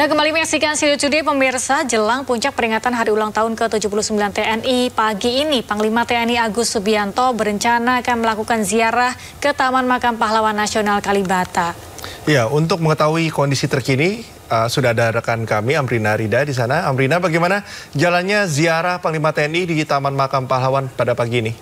Anda kembali menyaksikan Studio Today pemirsa. Jelang puncak peringatan Hari Ulang Tahun ke-79 TNI, pagi ini Panglima TNI Agus Subianto berencana akan melakukan ziarah ke Taman Makam Pahlawan Nasional Kalibata. Ya, untuk mengetahui kondisi terkini, sudah ada rekan kami Amrina Rida di sana. Amrina, bagaimana jalannya ziarah Panglima TNI di Taman Makam Pahlawan pada pagi ini?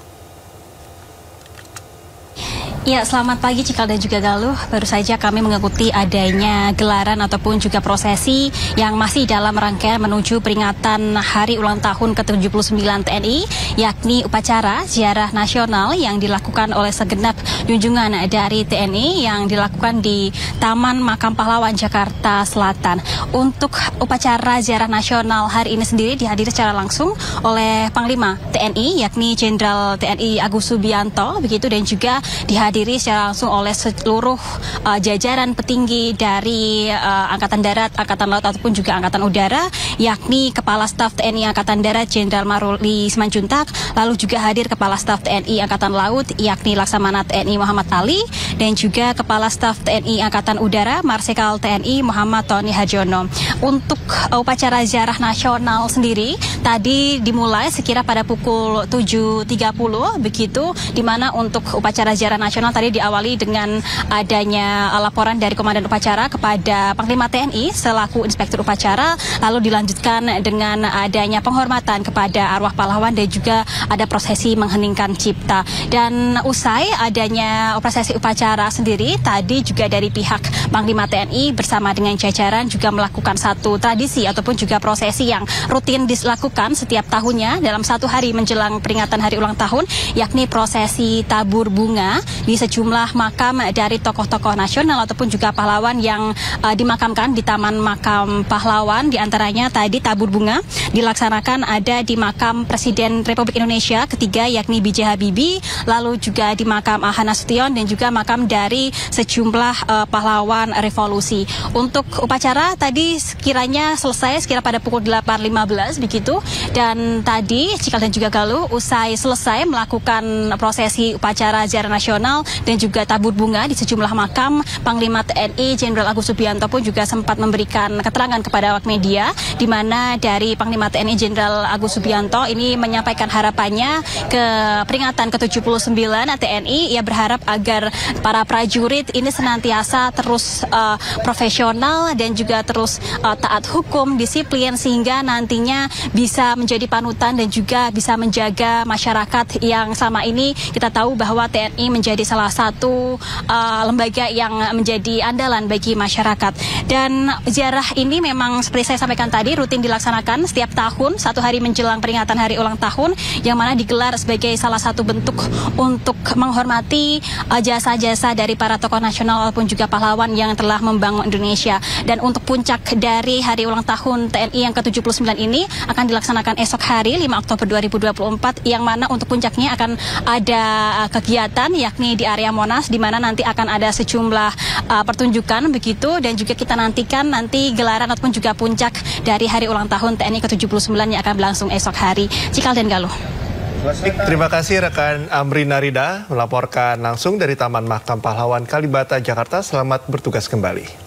Ya, selamat pagi Cikal dan juga Galuh. Baru saja kami mengikuti adanya gelaran ataupun juga prosesi yang masih dalam rangkaian menuju peringatan Hari Ulang Tahun ke-79 TNI, yakni upacara ziarah nasional yang dilakukan oleh segenap junjungan dari TNI yang dilakukan di Taman Makam Pahlawan Jakarta Selatan. Untuk upacara ziarah nasional hari ini sendiri dihadiri secara langsung oleh Panglima TNI, yakni Jenderal TNI Agus Subianto, begitu, dan juga dihadiri secara langsung oleh seluruh jajaran petinggi dari Angkatan Darat, Angkatan Laut ataupun juga Angkatan Udara, yakni Kepala Staf TNI Angkatan Darat Jenderal Maruli Simanjuntak, lalu juga hadir Kepala Staf TNI Angkatan Laut yakni Laksamana TNI Muhammad Ali, dan juga Kepala Staf TNI Angkatan Udara Marsikal TNI Muhammad Tony Harjono. Untuk upacara ziarah nasional sendiri tadi dimulai sekira pada pukul 7.30 begitu, di mana untuk upacara ziarah nasional tadi diawali dengan adanya laporan dari Komandan Upacara kepada Panglima TNI selaku Inspektur Upacara, lalu dilanjutkan dengan adanya penghormatan kepada arwah pahlawan dan juga ada prosesi mengheningkan cipta. Dan usai adanya prosesi upacara sendiri, tadi juga dari pihak Panglima TNI bersama dengan jajaran juga melakukan satu tradisi ataupun juga prosesi yang rutin dilakukan setiap tahunnya dalam satu hari menjelang peringatan Hari Ulang Tahun, yakni prosesi tabur bunga di sejumlah makam dari tokoh-tokoh nasional ataupun juga pahlawan yang dimakamkan di Taman Makam Pahlawan. Di antaranya tadi tabur bunga dilaksanakan ada di makam Presiden Republik Indonesia ketiga yakni B.J. Habibie, lalu juga di makam Ahana Sution dan juga makam dari sejumlah pahlawan revolusi. Untuk upacara tadi sekiranya selesai sekira pada pukul 8.15 begitu, dan tadi Cikal dan juga Galuh usai selesai melakukan prosesi upacara ziarah nasional dan juga tabur bunga di sejumlah makam, Panglima TNI Jenderal Agus Subianto pun juga sempat memberikan keterangan kepada awak media, di mana dari Panglima TNI Jenderal Agus Subianto ini menyampaikan harapannya ke peringatan ke-79 TNI. Ia berharap agar para prajurit ini senantiasa terus profesional dan juga terus taat hukum, disiplin, sehingga nantinya bisa menjadi panutan dan juga bisa menjaga masyarakat yang selama ini kita tahu bahwa TNI menjadi salah satu lembaga yang menjadi andalan bagi masyarakat. Dan ziarah ini memang seperti saya sampaikan tadi rutin dilaksanakan setiap tahun satu hari menjelang peringatan Hari Ulang Tahun, yang mana digelar sebagai salah satu bentuk untuk menghormati jasa-jasa dari para tokoh nasional ataupun juga pahlawan yang telah membangun Indonesia. Dan untuk puncak dari Hari Ulang Tahun TNI yang ke-79 ini akan dilaksanakan esok hari 5 Oktober 2024, yang mana untuk puncaknya akan ada kegiatan yakni di area Monas, di mana nanti akan ada sejumlah pertunjukan begitu, dan juga kita nantikan nanti gelaran ataupun juga puncak dari Hari Ulang Tahun TNI ke-79 yang akan berlangsung esok hari. Cikal dan Galuh. Terima kasih rekan Amrina Rida melaporkan langsung dari Taman Makam Pahlawan Kalibata, Jakarta. Selamat bertugas kembali.